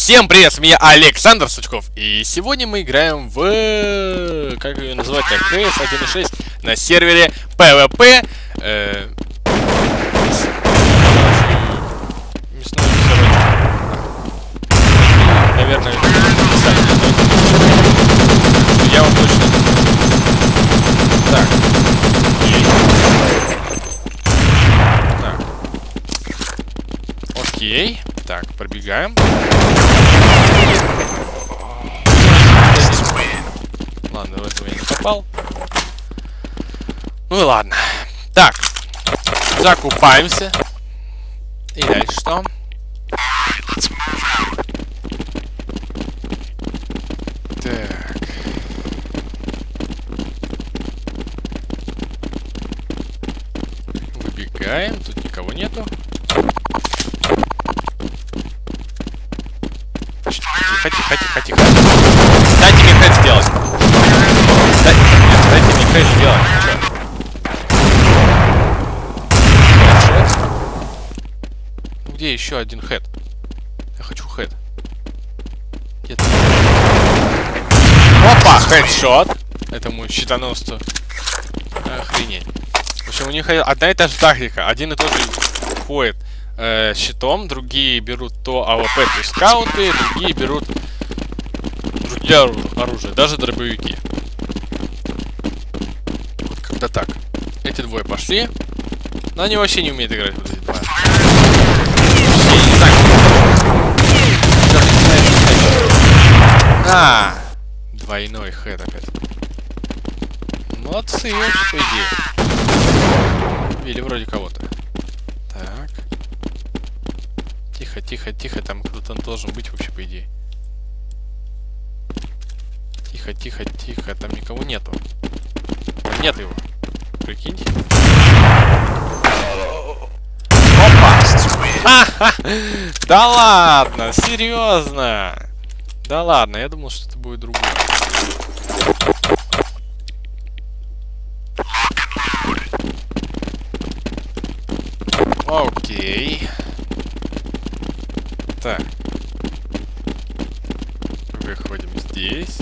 Всем привет, с меня Александр Сучков. И сегодня мы играем в... Как ее называть? CS 1.6 на сервере PvP. Наверное, я вам точно не скажу. Так. Окей. Так, пробегаем. Ладно, в этого я не попал. Ну и ладно. Так. Закупаемся. И дальше что? Так. Выбегаем. Тут никого нету. Тихо. Дайте мне хэт сделать. Дайте мне хэт сделать. Ну, где еще один хэт? Я хочу хэт. Где-то. Опа, хэдшот. Этому щитоносцу. Охренеть. В общем, у них одна и та же тактика. Один и тот же ходит щитом, другие берут то АВП, то скауты, другие берут другие оружия, даже дробовики. Вот как-то так. Эти двое пошли, но они вообще не умеют играть вот эти два. Я не знаю. Двойной хэт опять. Молодцы, по идее. Или вроде кого-то. Так. Тихо, там кто-то должен быть вообще, по идее. Тихо, там никого нету. Нет его. Прикиньте. Опа! Да ладно, серьезно. Да ладно, я думал, что это будет другое. Окей. Так. Выходим здесь.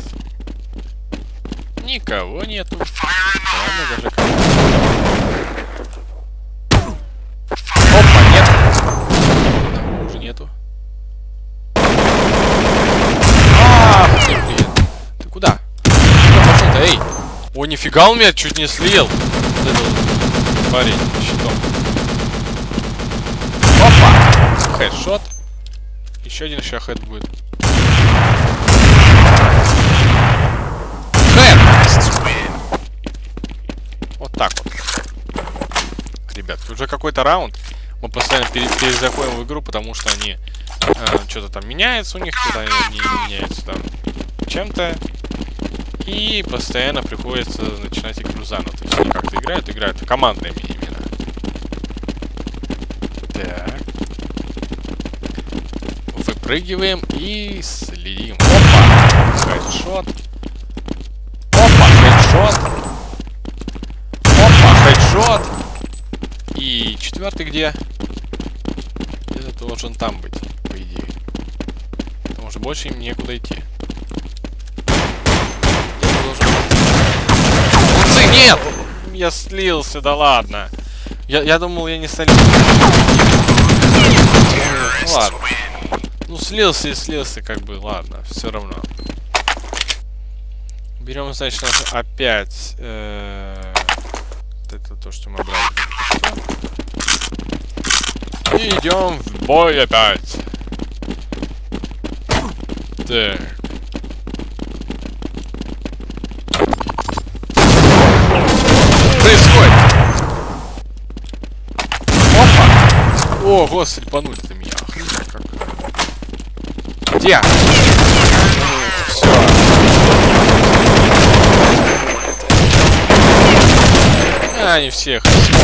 Никого нету. Ладно, даже опа, нет. Одного уже нету. Блин. Ты куда? Куда пошел-то, эй? О, нифига, он меня чуть не слил. Вот этот парень щитом. Опа! Хэдшот. Еще один хэт будет. Хэт! Вот так вот. Ребят, уже какой-то раунд. Мы постоянно перезаходим в игру, потому что они что-то там меняется у них, что-то они меняются там чем-то. И постоянно приходится начинать игру заново. То есть они как-то играют командными именно. Так. Выпрыгиваем и следим. Опа! Хэдшот. Опа! Хэдшот. Опа! Хэдшот. И четвертый где? Где-то должен там быть, по идее. Потому что больше им некуда идти. Луцы, нет! Я слился, да ладно. Я думал, я не слился. Ну ладно. Ну, слился и слился, как бы, ладно, все равно. Берем, значит, опять это то, что мы брали. И идем в бой опять. Так. Происходит. Опа! О, господи, панули ты меня. Охренеть как. Где? Все. Они всех.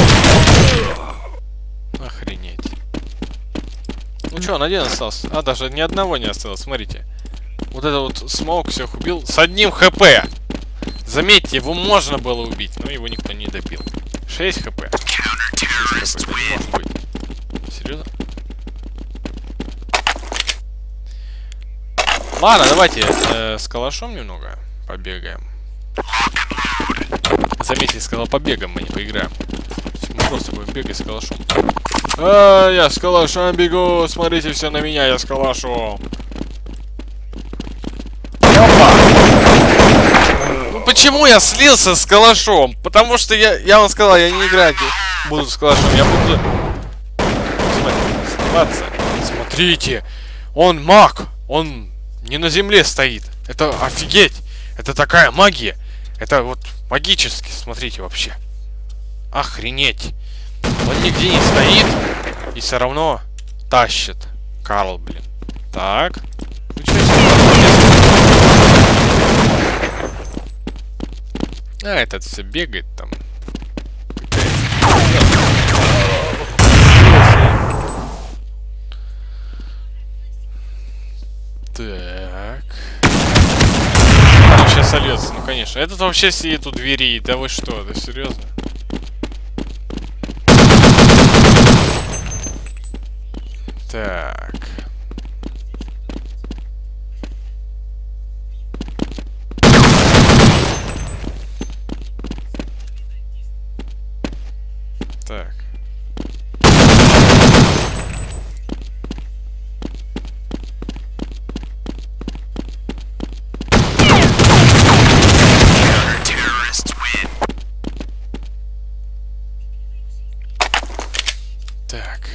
Охренеть. Ну что, он один остался? А, даже ни одного не осталось, смотрите. Вот это вот смоук всех убил с одним хп. Заметьте, его можно было убить, но его никто не добил. 6 хп. 6 хп. Не может быть. Серьезно? Ладно, давайте с калашом немного побегаем. Заметьте, я сказал побегаем, мы не поиграем. Мы просто будем бегать с калашом. Я с калашом бегу, смотрите все на меня, я с калашом. Опа! Ну почему я слился с калашом? Потому что я вам сказал, я не играть буду с калашом, я буду сниматься. Смотрите, он маг, он не на земле стоит. Это офигеть, это такая магия. Это вот магически, смотрите вообще. Охренеть. Он нигде не стоит и все равно тащит. Карл, блин. Так. Ну, этот все бегает там. Так. Он сейчас сольется, ну конечно. Этот вообще сидит у двери. Да вы что, да серьезно? Так. Так. Так.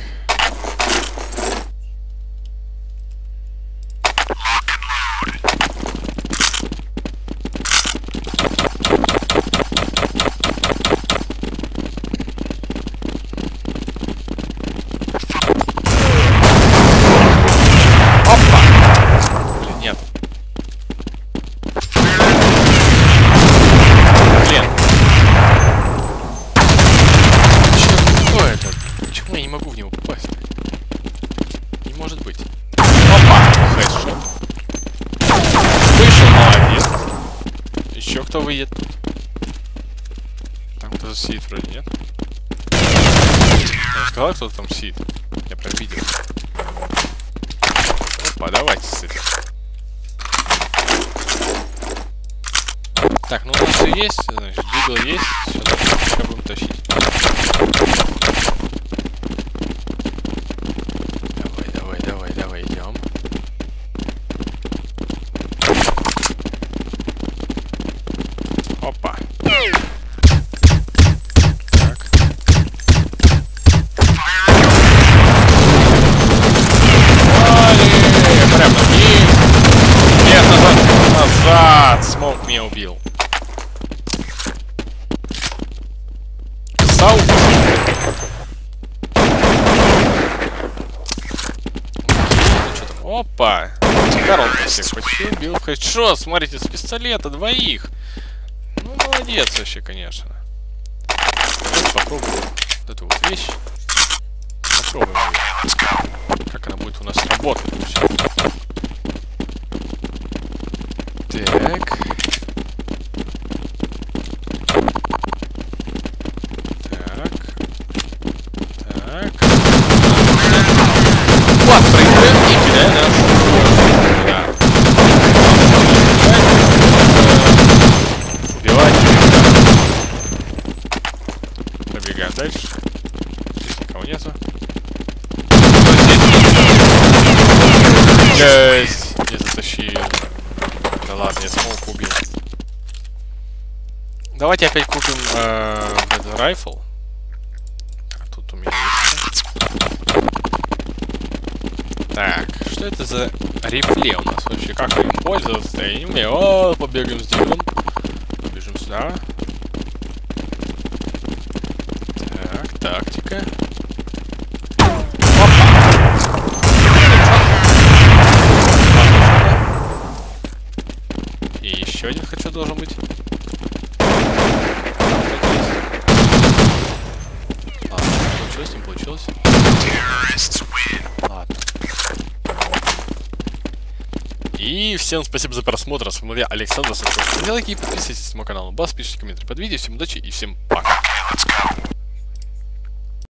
Кто выйдет тут? Там кто-то сидит вроде, нет? Я сказал, кто там сидит. Я прям видел. Опа, давайте с этим. Так, ну у нас все есть, значит, дигл есть. Сейчас будем тащить. Давай, идем. Опа. Так. Прям нет, назад. Смоук меня убил. Сау. Опа. Карл всех почти убил. Что, смотрите, с пистолета двоих. Ну, молодец вообще, конечно. Давайте попробуем вот эту вот вещь. Попробуем ее. Как она будет у нас работать вообще. Так. Так. Вот, прыгаем и кидаем наш. Да. Пробегаем дальше. Здесь никого нету. Есть! Я затащил. Да ладно, я смолк убил. Давайте опять купим этот райфл. А тут у меня есть. Так, что это за рифле у нас вообще? Как им пользоваться? Я не умею. О, побегаем с диглом. Побежим сюда. Так, тактика. И еще один хочу должен быть. Ладно, получилось, не получилось. Ладно. И всем спасибо за просмотр. С вами Александр Сачев. Ставьте лайки и подписывайтесь на мой канал. Бас, пишите комментарии под видео. Всем удачи и всем пока.